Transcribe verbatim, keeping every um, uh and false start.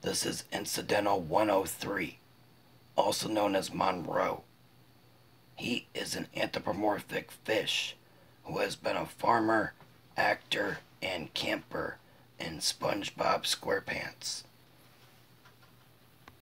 This is Incidental one oh three, also known as Monroe. He is an anthropomorphic fish who has been a farmer, actor, and camper in SpongeBob SquarePants.